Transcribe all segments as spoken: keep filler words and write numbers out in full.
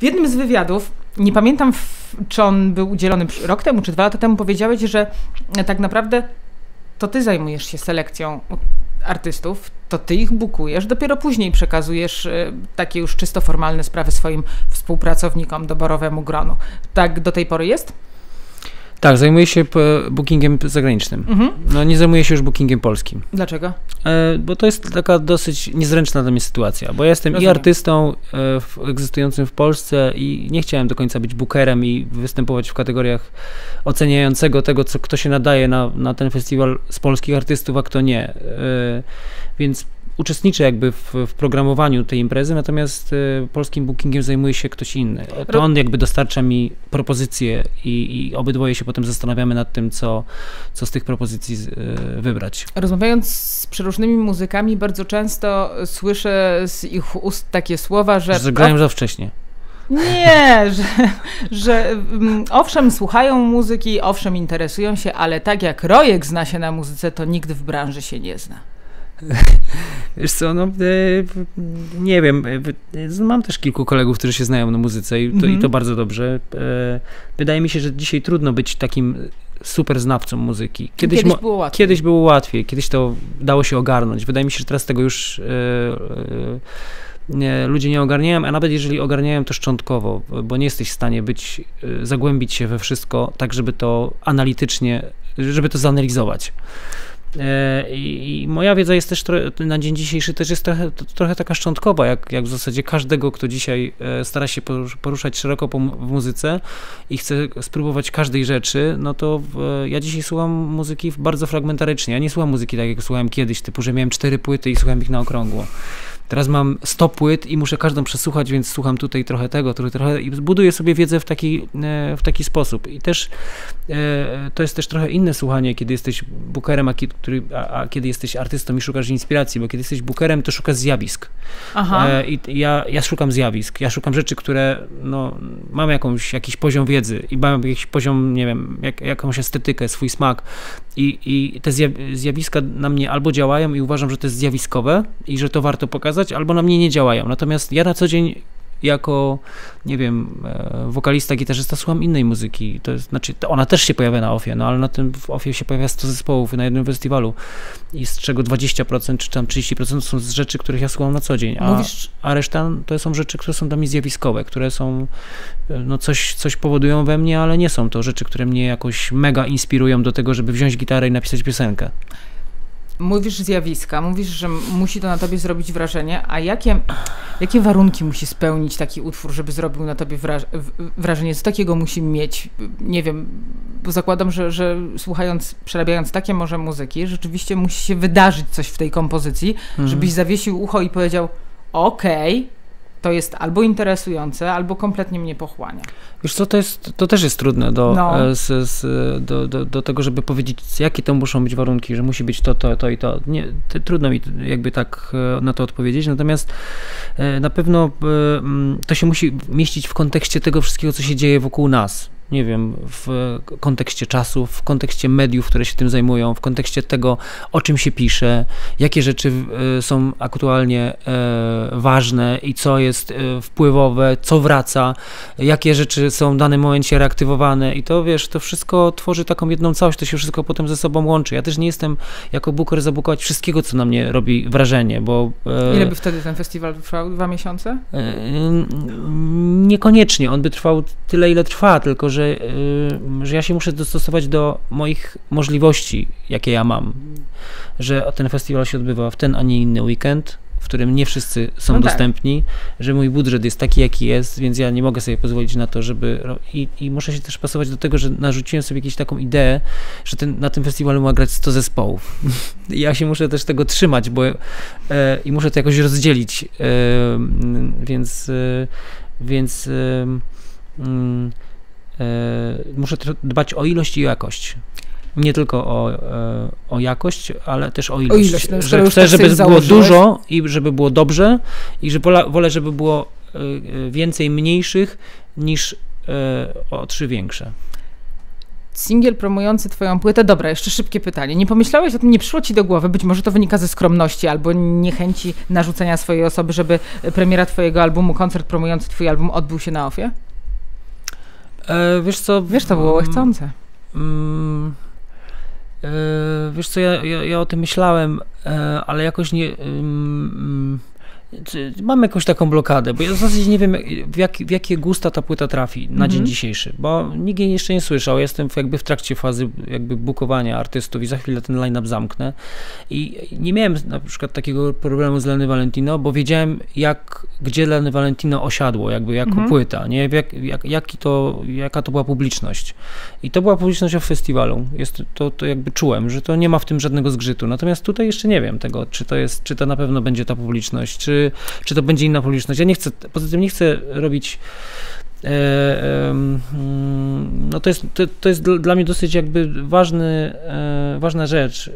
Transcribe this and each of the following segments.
jednym z wywiadów, nie pamiętam, w, czy on był udzielony rok temu, czy dwa lata temu, powiedziałeś, że tak naprawdę to ty zajmujesz się selekcją artystów, to ty ich bukujesz, dopiero później przekazujesz y, takie już czysto formalne sprawy swoim współpracownikom, doborowemu gronu. Tak do tej pory jest? Tak, zajmuję się bookingiem zagranicznym. Mhm. No nie zajmuję się już bookingiem polskim. Dlaczego? E, bo to jest taka dosyć niezręczna dla mnie sytuacja, bo ja jestem Rozumiem. i artystą e, w, egzystującym w Polsce i nie chciałem do końca być bookerem i występować w kategoriach oceniającego tego, co, kto się nadaje na, na ten festiwal z polskich artystów, a kto nie. E, więc uczestniczę jakby w, w programowaniu tej imprezy, natomiast y, polskim bookingiem zajmuje się ktoś inny. To on jakby dostarcza mi propozycje i, i obydwoje się potem zastanawiamy nad tym, co, co z tych propozycji y, wybrać. Rozmawiając z przeróżnymi muzykami, bardzo często słyszę z ich ust takie słowa, że... Że grają za wcześnie. Nie, że, że um, owszem, słuchają muzyki, owszem, interesują się, ale tak jak Rojek zna się na muzyce, to nikt w branży się nie zna. Wiesz co, no nie wiem, mam też kilku kolegów, którzy się znają na muzyce i to, mm-hmm. i to bardzo dobrze. Wydaje mi się, że dzisiaj trudno być takim super znawcą muzyki. Kiedyś, kiedyś, było, łatwiej. kiedyś było łatwiej, kiedyś to dało się ogarnąć. Wydaje mi się, że teraz tego już nie, ludzie nie ogarniają, a nawet jeżeli ogarniają, to szczątkowo, bo nie jesteś w stanie być, zagłębić się we wszystko tak, żeby to analitycznie, żeby to zanalizować. I, I moja wiedza jest też trochę, na dzień dzisiejszy też jest trochę, trochę taka szczątkowa, jak, jak w zasadzie każdego, kto dzisiaj stara się poruszać szeroko po, w muzyce i chce spróbować każdej rzeczy, no to w, ja dzisiaj słucham muzyki bardzo fragmentarycznie. Ja nie słucham muzyki tak, jak słuchałem kiedyś, typu, że miałem cztery płyty i słuchałem ich na okrągło. Teraz mam sto płyt i muszę każdą przesłuchać, więc słucham tutaj trochę tego, trochę, trochę i buduję sobie wiedzę w taki, w taki sposób. I też e, to jest też trochę inne słuchanie, kiedy jesteś bookerem, a, który, a, a kiedy jesteś artystą i szukasz inspiracji, bo kiedy jesteś bookerem, to szukasz zjawisk. Aha. E, I ja, ja szukam zjawisk, ja szukam rzeczy, które no, mam jakąś, jakiś poziom wiedzy i mam jakiś poziom, nie wiem, jak, jakąś estetykę, swój smak i, i te zjawiska na mnie albo działają i uważam, że to jest zjawiskowe i że to warto pokazać, albo na mnie nie działają. Natomiast ja na co dzień jako, nie wiem, wokalista, gitarzysta słucham innej muzyki. To jest, znaczy, ona też się pojawia na ofie, no ale na tym w ofie się pojawia sto zespołów na jednym festiwalu i z czego dwadzieścia procent czy tam trzydzieści procent są z rzeczy, których ja słucham na co dzień, a, Mówisz... a reszta to są rzeczy, które są dla mnie zjawiskowe, które są, no coś, coś powodują we mnie, ale nie są to rzeczy, które mnie jakoś mega inspirują do tego, żeby wziąć gitarę i napisać piosenkę. Mówisz zjawiska, mówisz, że musi to na tobie zrobić wrażenie, a jakie, jakie warunki musi spełnić taki utwór, żeby zrobił na tobie wraż wrażenie? Co takiego musi mieć? Nie wiem, bo zakładam, że, że słuchając, przerabiając takie może muzyki, rzeczywiście musi się wydarzyć coś w tej kompozycji, mhm. żebyś zawiesił ucho i powiedział, okej, okay, to jest albo interesujące, albo kompletnie mnie pochłania. Wiesz co, to, jest, to też jest trudne do, no. z, z, do, do, do tego, żeby powiedzieć, jakie to muszą być warunki, że musi być to, to, to i to. Nie, to trudno mi jakby tak na to odpowiedzieć, natomiast na pewno to się musi mieścić w kontekście tego wszystkiego, co się dzieje wokół nas. Nie wiem, w kontekście czasów, w kontekście mediów, które się tym zajmują, w kontekście tego, o czym się pisze, jakie rzeczy y, są aktualnie y, ważne i co jest y, wpływowe, co wraca, jakie rzeczy są w danym momencie reaktywowane i to, wiesz, to wszystko tworzy taką jedną całość, to się wszystko potem ze sobą łączy. Ja też nie jestem jako booker zabukować wszystkiego, co na mnie robi wrażenie, bo... Y, Ile by wtedy ten festiwal trwał? Dwa miesiące? Y, niekoniecznie, on by trwał tyle, ile trwa, tylko że Że, że ja się muszę dostosować do moich możliwości, jakie ja mam. Że ten festiwal się odbywa w ten, a nie inny weekend, w którym nie wszyscy są no dostępni, tak. że mój budżet jest taki, jaki jest, więc ja nie mogę sobie pozwolić na to, żeby... I, i muszę się też pasować do tego, że narzuciłem sobie jakąś taką ideę, że ten, na tym festiwalu ma grać sto zespołów. I ja się muszę też tego trzymać, bo e, i muszę to jakoś rozdzielić. E, więc... E, więc e, mm, muszę dbać o ilość i jakość. Nie tylko o, o jakość, ale też o ilość. O ilość no, że chcę, żeby było założyłeś. dużo i żeby było dobrze i że wolę, wolę, żeby było więcej mniejszych niż o trzy większe. Singiel promujący twoją płytę. Dobra, jeszcze szybkie pytanie. Nie pomyślałeś o tym, nie przyszło ci do głowy, być może to wynika ze skromności albo niechęci narzucenia swojej osoby, żeby premiera twojego albumu, koncert promujący twój album odbył się na ofie? E, wiesz co? Wiesz, to było łechcące. Mm, e, wiesz co, ja, ja, ja o tym myślałem, e, ale jakoś nie... Mm, mam jakąś taką blokadę, bo ja w zasadzie nie wiem, w, jak, w jakie gusta ta płyta trafi na mm-hmm. dzień dzisiejszy, bo nikt jej jeszcze nie słyszał. Jestem w, jakby w trakcie fazy jakby bukowania artystów i za chwilę ten line-up zamknę. I nie miałem na przykład takiego problemu z Lenny Valentino, bo wiedziałem, jak, gdzie Lenny Valentino osiadło, jakby jako mm-hmm. płyta, nie? Jak, jak, jaki to, jaka to była publiczność. I to była publiczność w festiwalu. Jest, to, to jakby czułem, że to nie ma w tym żadnego zgrzytu. Natomiast tutaj jeszcze nie wiem tego, czy to jest, czy to na pewno będzie ta publiczność, czy czy to będzie inna publiczność. Ja nie chcę, poza tym nie chcę robić, e, e, no to jest, to, to jest dla mnie dosyć jakby ważny, e, ważna rzecz.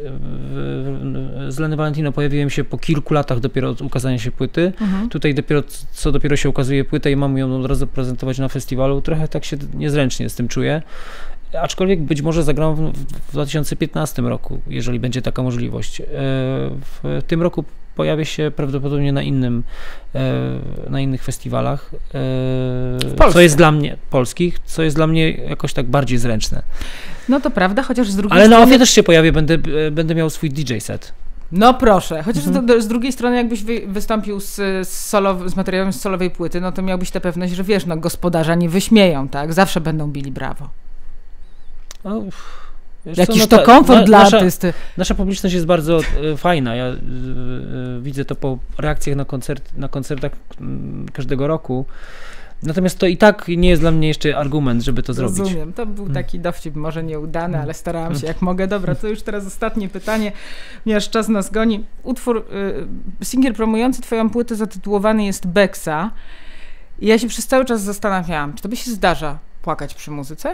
W, z Lenny Valentino pojawiłem się po kilku latach dopiero od ukazania się płyty. Mhm. Tutaj dopiero, co dopiero się ukazuje płytę i mam ją od razu prezentować na festiwalu. Trochę tak się niezręcznie z tym czuję. Aczkolwiek być może zagram w, w dwa tysiące piętnastym roku, jeżeli będzie taka możliwość. E, w tym roku pojawię się prawdopodobnie na innym, e, na innych festiwalach, e, co jest dla mnie, polskich, co jest dla mnie jakoś tak bardziej zręczne. No to prawda, chociaż z drugiej Ale strony... na ofie też się pojawię, będę, będę miał swój D J set. No proszę, chociaż Mhm. z, z drugiej strony jakbyś wy, wystąpił z, z, solo, z materiałem z solowej płyty, no to miałbyś tę pewność, że wiesz, no gospodarza nie wyśmieją, tak? Zawsze będą bili brawo. No, jakiś co, no to ta, komfort na, dla nasza, artysty. Nasza publiczność jest bardzo e, fajna. Ja e, e, widzę to po reakcjach na, koncert, na koncertach m, każdego roku. Natomiast to i tak nie jest dla mnie jeszcze argument, żeby to zrobić. Rozumiem. To był taki dowcip, może nieudany, ale starałam się jak mogę. Dobra, to już teraz ostatnie pytanie, ponieważ czas nas goni. Utwór, y, singiel promujący twoją płytę zatytułowany jest Beksa. I ja się przez cały czas zastanawiałam, czy to by się zdarza płakać przy muzyce?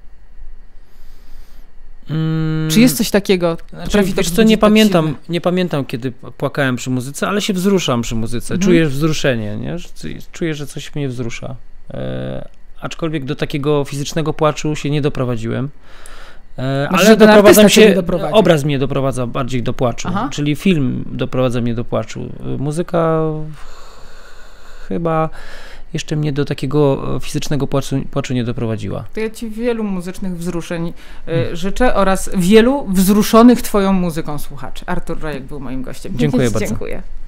Hmm. Czy jest coś takiego? Znaczy, wiesz co, nie pamiętam, tak nie pamiętam, kiedy płakałem przy muzyce, ale się wzruszam przy muzyce. Hmm. Czuję wzruszenie, nie? Czuję, że coś mnie wzrusza. E, aczkolwiek do takiego fizycznego płaczu się nie doprowadziłem. E, ale doprowadzam się, obraz mnie doprowadza bardziej do płaczu, Aha. czyli film doprowadza mnie do płaczu. Muzyka chyba jeszcze mnie do takiego fizycznego płaczu, płaczu nie doprowadziła. To ja ci wielu muzycznych wzruszeń y, życzę oraz wielu wzruszonych twoją muzyką słuchaczy. Artur Rajek był moim gościem. Dziękuję bardzo. Dziękuję.